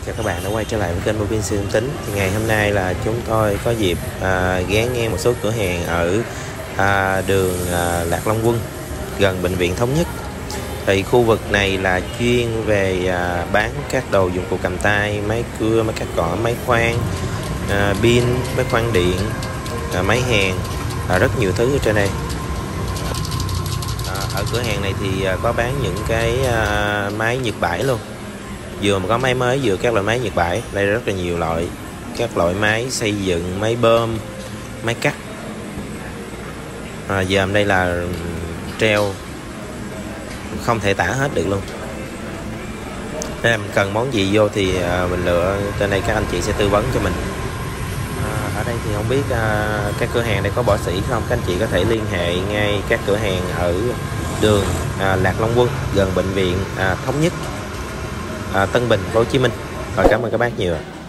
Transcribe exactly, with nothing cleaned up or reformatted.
chào các bạn đã quay trở lại với kênh Movin Siêu Âm Tính. Thì ngày hôm nay là chúng tôi có dịp à, ghé ngang một số cửa hàng ở à, đường à, Lạc Long Quân gần bệnh viện Thống Nhất. Thì khu vực này là chuyên về à, bán các đồ dụng cụ cầm tay, máy cưa, máy cắt cỏ, máy khoan, à, pin, máy khoan điện, à, máy hàn, à, rất nhiều thứ ở trên đây. À, ở cửa hàng này thì à, có bán những cái à, máy nhật bãi luôn, vừa mà có máy mới vừa các loại máy nhật bãi. Đây rất là nhiều loại, các loại máy xây dựng, máy bơm, máy cắt. À, giờ đây là treo không thể tả hết được luôn. Nên mình cần món gì vô thì à, mình lựa trên đây, các anh chị sẽ tư vấn cho mình. À, ở đây thì không biết à, các cửa hàng đây có bỏ sỉ không, các anh chị có thể liên hệ ngay các cửa hàng ở đường à, Lạc Long Quân gần bệnh viện à, Thống Nhất, à, Tân Bình, Hồ Chí Minh. Rồi, cảm ơn các bác nhiều.